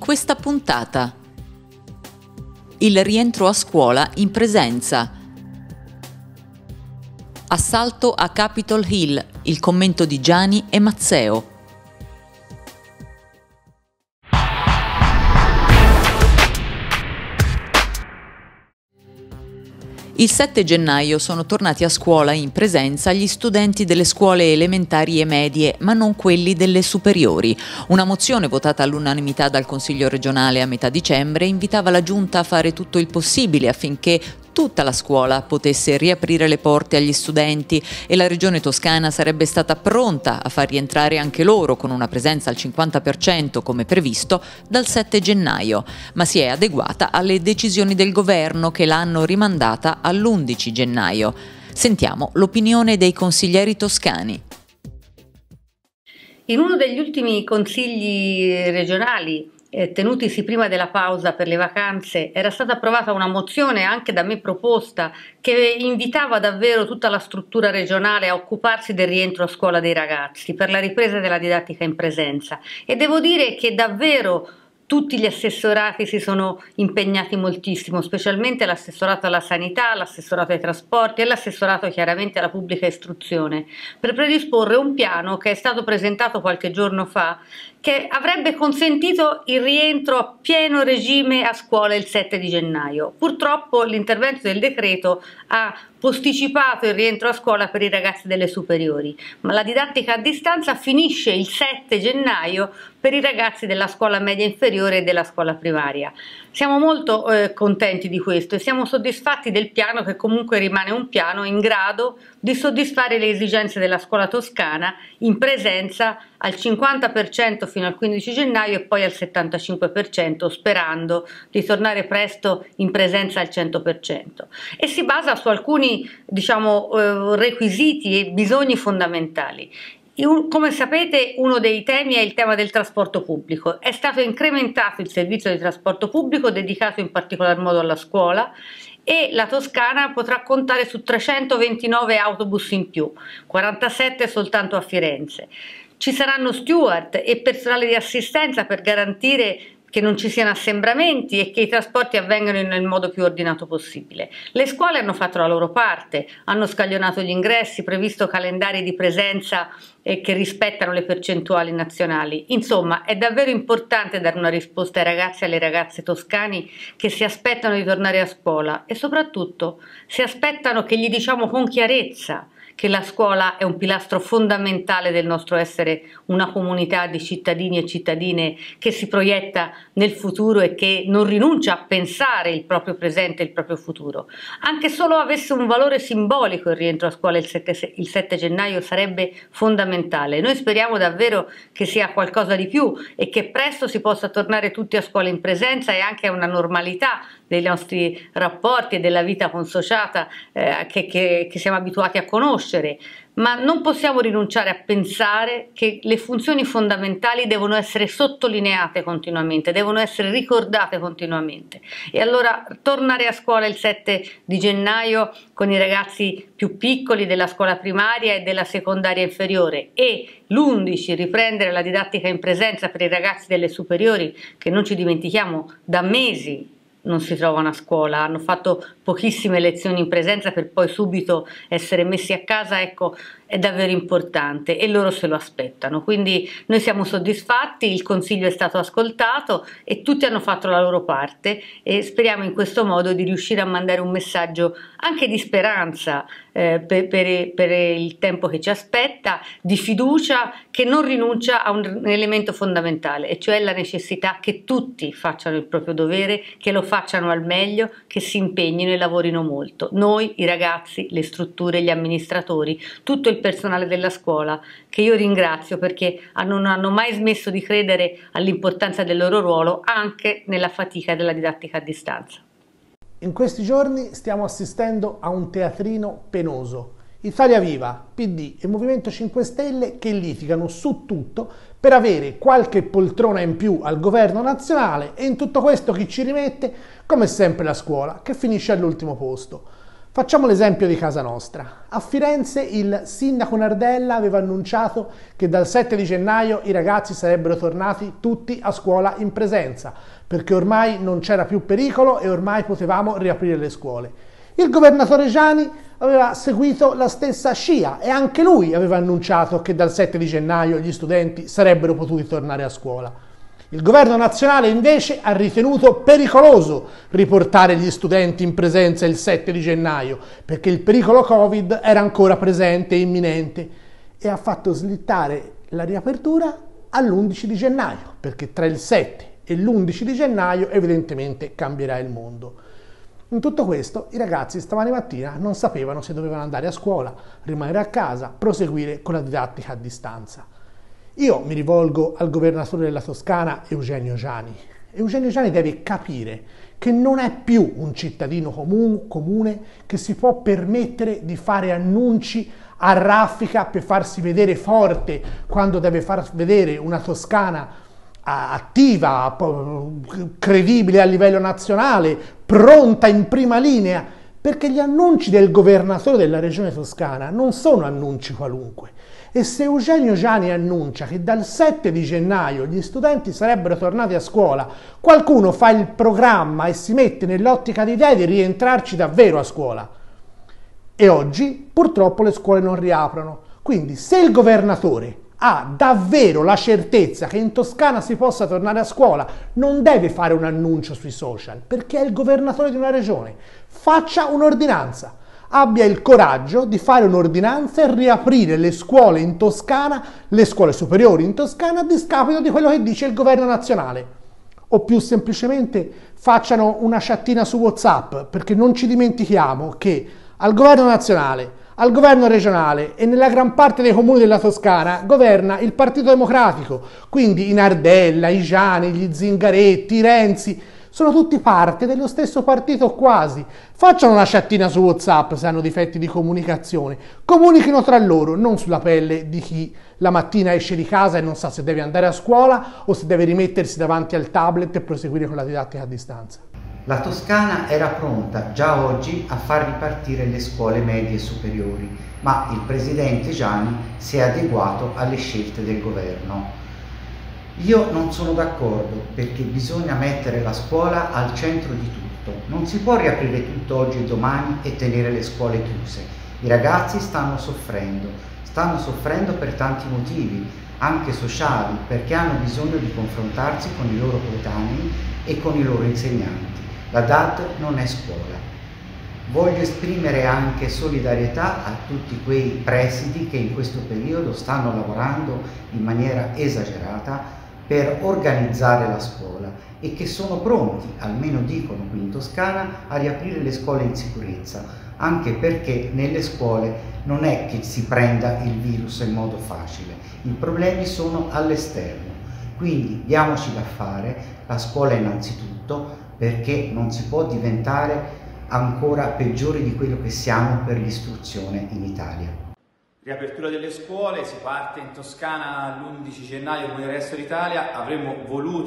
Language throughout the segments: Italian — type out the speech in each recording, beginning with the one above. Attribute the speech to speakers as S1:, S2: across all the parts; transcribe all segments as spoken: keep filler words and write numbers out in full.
S1: questa puntata. Il rientro a scuola in presenza. Assalto a Capitol Hill, il commento di Gianni e Mazzeo. Il sette gennaio sono tornati a scuola in presenza gli studenti delle scuole elementari e medie, ma non quelli delle superiori. Una mozione votata all'unanimità dal Consiglio regionale a metà dicembre invitava la Giunta a fare tutto il possibile affinché tutta la scuola potesse riaprire le porte agli studenti e la Regione Toscana sarebbe stata pronta a far rientrare anche loro con una presenza al cinquanta per cento come previsto dal sette gennaio, ma si è adeguata alle decisioni del governo che l'hanno rimandata all'undici gennaio. Sentiamo l'opinione dei consiglieri toscani.
S2: In uno degli ultimi consigli regionali Eh, tenutisi prima della pausa per le vacanze, era stata approvata una mozione anche da me proposta che invitava davvero tutta la struttura regionale a occuparsi del rientro a scuola dei ragazzi per la ripresa della didattica in presenza, e devo dire che davvero tutti gli assessorati si sono impegnati moltissimo, specialmente l'assessorato alla sanità, l'assessorato ai trasporti e l'assessorato chiaramente alla pubblica istruzione, per predisporre un piano che è stato presentato qualche giorno fa, che avrebbe consentito il rientro a pieno regime a scuola il sette di gennaio. Purtroppo l'intervento del decreto ha posticipato il rientro a scuola per i ragazzi delle superiori, ma la didattica a distanza finisce il sette gennaio per i ragazzi della scuola media inferiore e della scuola primaria. Siamo molto eh, contenti di questo e siamo soddisfatti del piano, che comunque rimane un piano in grado di soddisfare le esigenze della scuola toscana in presenza al cinquanta per cento fino al quindici gennaio e poi al settantacinque per cento, sperando di tornare presto in presenza al cento per cento. E si basa su alcuni, diciamo, eh, requisiti e bisogni fondamentali. Come sapete, uno dei temi è il tema del trasporto pubblico. È stato incrementato il servizio di trasporto pubblico dedicato in particolar modo alla scuola, e la Toscana potrà contare su trecentoventinove autobus in più, quarantasette soltanto a Firenze. Ci saranno steward e personale di assistenza per garantire che non ci siano assembramenti e che i trasporti avvengano nel modo più ordinato possibile. Le scuole hanno fatto la loro parte, hanno scaglionato gli ingressi, previsto calendari di presenza eh, che rispettano le percentuali nazionali. Insomma, è davvero importante dare una risposta ai ragazzi e alle ragazze toscani che si aspettano di tornare a scuola e soprattutto si aspettano che gli diciamo con chiarezza che la scuola è un pilastro fondamentale del nostro essere una comunità di cittadini e cittadine che si proietta nel futuro e che non rinuncia a pensare il proprio presente e il proprio futuro. Anche solo avesse un valore simbolico il rientro a scuola il sette, il sette gennaio sarebbe fondamentale. Noi speriamo davvero che sia qualcosa di più e che presto si possa tornare tutti a scuola in presenza e anche a una normalità dei nostri rapporti e della vita consociata eh, che, che, che siamo abituati a conoscere, ma non possiamo rinunciare a pensare che le funzioni fondamentali devono essere sottolineate continuamente, devono essere ricordate continuamente. E allora tornare a scuola il sette di gennaio con i ragazzi più piccoli della scuola primaria e della secondaria inferiore e l'undici riprendere la didattica in presenza per i ragazzi delle superiori, che non ci dimentichiamo da mesi non si trovano a scuola, hanno fatto pochissime lezioni in presenza per poi subito essere messi a casa, ecco, è davvero importante e loro se lo aspettano. Quindi noi siamo soddisfatti, il Consiglio è stato ascoltato e tutti hanno fatto la loro parte e speriamo in questo modo di riuscire a mandare un messaggio anche di speranza eh, per, per, per il tempo che ci aspetta, di fiducia che non rinuncia a un, un elemento fondamentale, e cioè la necessità che tutti facciano il proprio dovere, che lo facciano al meglio, che si impegnino e lavorino molto. Noi, i ragazzi, le strutture, gli amministratori, tutto il personale della scuola, che io ringrazio perché non hanno mai smesso di credere all'importanza del loro ruolo anche nella fatica della didattica a distanza.
S3: In questi giorni stiamo assistendo a un teatrino penoso. Italia Viva, P D e Movimento cinque Stelle che litigano su tutto per avere qualche poltrona in più al governo nazionale, e in tutto questo chi ci rimette? Come sempre la scuola, che finisce all'ultimo posto. Facciamo l'esempio di casa nostra. A Firenze il sindaco Nardella aveva annunciato che dal sette di gennaio i ragazzi sarebbero tornati tutti a scuola in presenza, perché ormai non c'era più pericolo e ormai potevamo riaprire le scuole. Il governatore Giani aveva seguito la stessa scia e anche lui aveva annunciato che dal sette di gennaio gli studenti sarebbero potuti tornare a scuola. Il governo nazionale invece ha ritenuto pericoloso riportare gli studenti in presenza il sette di gennaio perché il pericolo Covid era ancora presente e imminente e ha fatto slittare la riapertura all'undici di gennaio perché tra il sette e l'undici di gennaio evidentemente cambierà il mondo. In tutto questo i ragazzi stamani mattina non sapevano se dovevano andare a scuola, rimanere a casa, proseguire con la didattica a distanza. Io mi rivolgo al governatore della Toscana, Eugenio Giani. Eugenio Giani deve capire che non è più un cittadino comun- comune che si può permettere di fare annunci a raffica per farsi vedere forte quando deve far vedere una Toscana attiva, credibile a livello nazionale, pronta in prima linea, perché gli annunci del governatore della regione Toscana non sono annunci qualunque. E se Eugenio Giani annuncia che dal sette di gennaio gli studenti sarebbero tornati a scuola, qualcuno fa il programma e si mette nell'ottica di idea di rientrarci davvero a scuola. E oggi purtroppo le scuole non riaprono. Quindi se il governatore ha davvero la certezza che in Toscana si possa tornare a scuola, non deve fare un annuncio sui social, perché è il governatore di una regione. Faccia un'ordinanza. Abbia il coraggio di fare un'ordinanza e riaprire le scuole in Toscana, le scuole superiori in Toscana, a discapito di quello che dice il governo nazionale. O più semplicemente facciano una chattina su WhatsApp, perché non ci dimentichiamo che al governo nazionale, al governo regionale e nella gran parte dei comuni della Toscana governa il Partito Democratico, quindi i Nardella, i Giani, gli Zingaretti, i Renzi, sono tutti parte dello stesso partito quasi. Facciano una chattina su WhatsApp se hanno difetti di comunicazione. Comunichino tra loro, non sulla pelle di chi la mattina esce di casa e non sa se deve andare a scuola o se deve rimettersi davanti al tablet e proseguire con la didattica a distanza.
S4: La Toscana era pronta già oggi a far ripartire le scuole medie e superiori, ma il presidente Giani si è adeguato alle scelte del governo. Io non sono d'accordo perché bisogna mettere la scuola al centro di tutto. Non si può riaprire tutto oggi e domani e tenere le scuole chiuse. I ragazzi stanno soffrendo, stanno soffrendo per tanti motivi, anche sociali, perché hanno bisogno di confrontarsi con i loro coetanei e con i loro insegnanti. La D A D non è scuola. Voglio esprimere anche solidarietà a tutti quei presidi che in questo periodo stanno lavorando in maniera esagerata per organizzare la scuola e che sono pronti, almeno dicono qui in Toscana, a riaprire le scuole in sicurezza, anche perché nelle scuole non è che si prenda il virus in modo facile, i problemi sono all'esterno. Quindi diamoci da fare, la scuola innanzitutto, perché non si può diventare ancora peggiori di quello che siamo per l'istruzione in Italia.
S5: Riapertura delle scuole, si parte in Toscana l'undici gennaio come nel resto d'Italia. Avremmo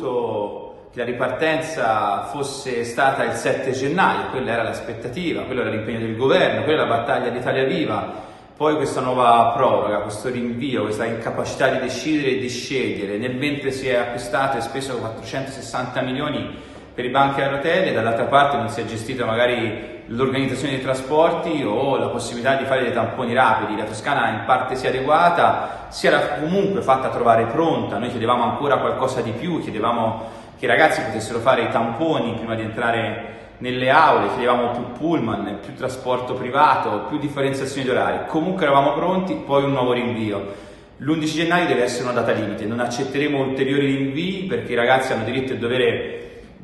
S5: voluto che la ripartenza fosse stata il sette gennaio, quella era l'aspettativa, quello era l'impegno del governo, quella era la battaglia di Italia Viva. Poi questa nuova proroga, questo rinvio, questa incapacità di decidere e di scegliere, nel mentre si è acquistato e speso quattrocentosessanta milioni per i banchi a rotelle, dall'altra parte non si è gestita magari l'organizzazione dei trasporti o la possibilità di fare dei tamponi rapidi. La Toscana in parte si è adeguata, si era comunque fatta trovare pronta, noi chiedevamo ancora qualcosa di più, chiedevamo che i ragazzi potessero fare i tamponi prima di entrare nelle aule, chiedevamo più pullman, più trasporto privato, più differenziazioni di orari. Comunque eravamo pronti, poi un nuovo rinvio. l'undici gennaio deve essere una data limite, non accetteremo ulteriori rinvii perché i ragazzi hanno diritto e dovere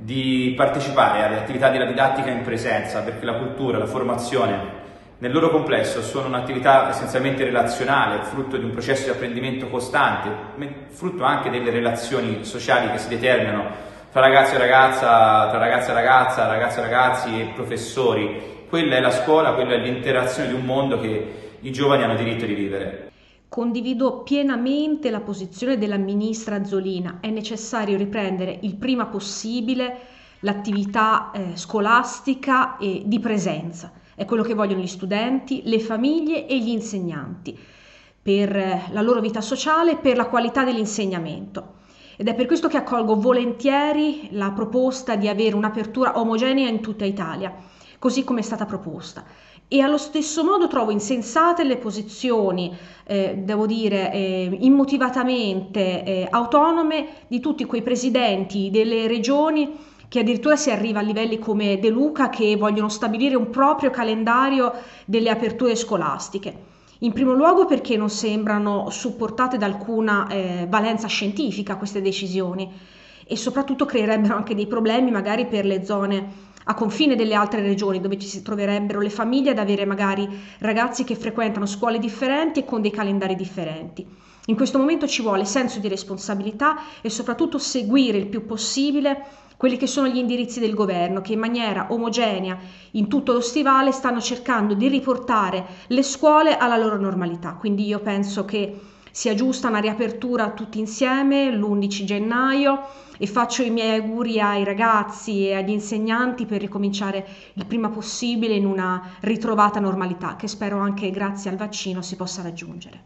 S5: di partecipare alle attività della didattica in presenza, perché la cultura, la formazione nel loro complesso sono un'attività essenzialmente relazionale, frutto di un processo di apprendimento costante, frutto anche delle relazioni sociali che si determinano tra ragazzo e ragazza, tra ragazza e ragazza, ragazze e ragazzi e professori. Quella è la scuola, quella è l'interazione di un mondo che i giovani hanno diritto di vivere.
S6: Condivido pienamente la posizione della ministra Azzolina. È necessario riprendere il prima possibile l'attività eh, scolastica e di presenza. È quello che vogliono gli studenti, le famiglie e gli insegnanti per la loro vita sociale e per la qualità dell'insegnamento. Ed è per questo che accolgo volentieri la proposta di avere un'apertura omogenea in tutta Italia, così come è stata proposta. E allo stesso modo trovo insensate le posizioni, eh, devo dire, eh, immotivatamente eh, autonome di tutti quei presidenti delle regioni, che addirittura si arriva a livelli come De Luca, che vogliono stabilire un proprio calendario delle aperture scolastiche. In primo luogo perché non sembrano supportate da alcuna eh, valenza scientifica queste decisioni, e soprattutto creerebbero anche dei problemi magari per le zone a confine delle altre regioni, dove ci si troverebbero le famiglie ad avere magari ragazzi che frequentano scuole differenti e con dei calendari differenti. In questo momento ci vuole senso di responsabilità e soprattutto seguire il più possibile quelli che sono gli indirizzi del governo, che in maniera omogenea in tutto lo stivale stanno cercando di riportare le scuole alla loro normalità. Quindi io penso che sia giusta una riapertura tutti insieme l'undici gennaio, e faccio i miei auguri ai ragazzi e agli insegnanti per ricominciare il prima possibile in una ritrovata normalità, che spero anche grazie al vaccino si possa raggiungere.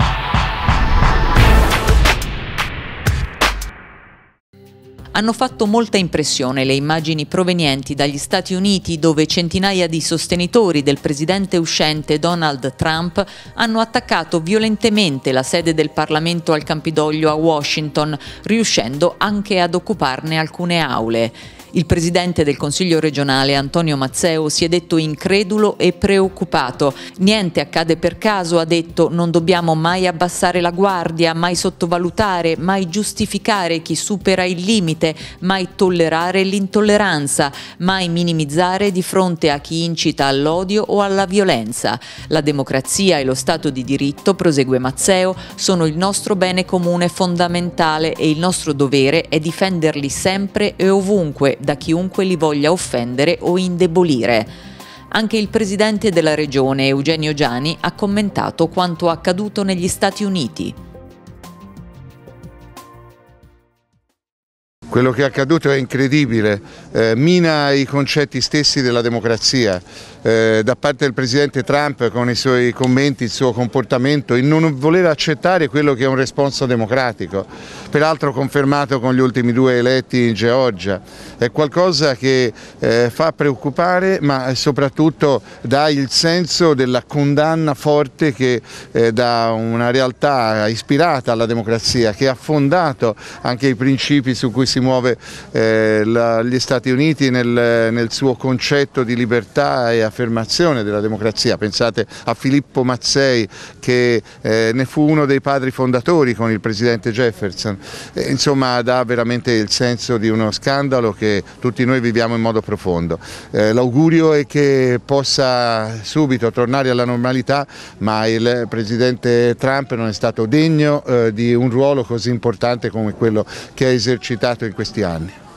S1: Hanno fatto molta impressione le immagini provenienti dagli Stati Uniti, dove centinaia di sostenitori del presidente uscente Donald Trump hanno attaccato violentemente la sede del Parlamento al Campidoglio a Washington, riuscendo anche ad occuparne alcune aule. Il presidente del Consiglio regionale Antonio Mazzeo si è detto incredulo e preoccupato. Niente accade per caso, ha detto, non dobbiamo mai abbassare la guardia, mai sottovalutare, mai giustificare chi supera il limite, mai tollerare l'intolleranza, mai minimizzare di fronte a chi incita all'odio o alla violenza. La democrazia e lo Stato di diritto, prosegue Mazzeo, sono il nostro bene comune fondamentale e il nostro dovere è difenderli sempre e ovunque da chiunque li voglia offendere o indebolire. Anche il presidente della regione, Eugenio Giani, ha commentato quanto accaduto negli Stati Uniti.
S7: Quello che è accaduto è incredibile, eh, mina i concetti stessi della democrazia. Eh, da parte del presidente Trump, con i suoi commenti, il suo comportamento, il non voler accettare quello che è un responso democratico, peraltro confermato con gli ultimi due eletti in Georgia. È qualcosa che eh, fa preoccupare, ma soprattutto dà il senso della condanna forte che eh, da una realtà ispirata alla democrazia, che ha fondato anche i principi su cui si muove eh, la, gli Stati Uniti nel, nel suo concetto di libertà e affermazione della democrazia. Pensate a Filippo Mazzei, che eh, ne fu uno dei padri fondatori con il presidente Jefferson. Eh, insomma, dà veramente il senso di uno scandalo che tutti noi viviamo in modo profondo. Eh, l'augurio è che possa subito tornare alla normalità, ma il presidente Trump non è stato degno eh, di un ruolo così importante come quello che ha esercitato in questi anni.